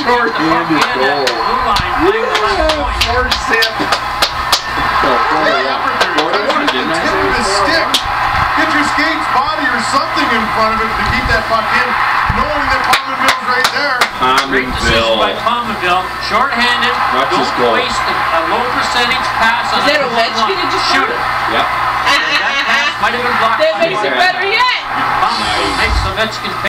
Short-handed goal. Force him. Stick. Get your skates, body, or something in front of it to keep that puck in, knowing that Pominville's right there. Great decision by Pominville. Short-handed. Don't waste a low percentage pass on a wedge. Shoot it. Yep. That pass might have been blocked. That makes it better yet. Pominville makes the Ovechkin